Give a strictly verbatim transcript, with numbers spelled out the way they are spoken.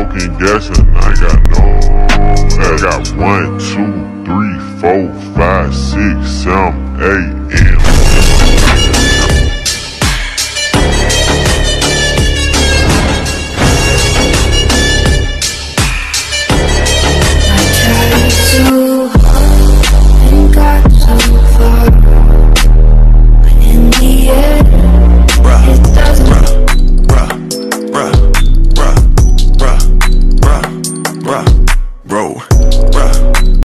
smoking gas and I got no. I got one, two, three, four, five, six, seven, eight, and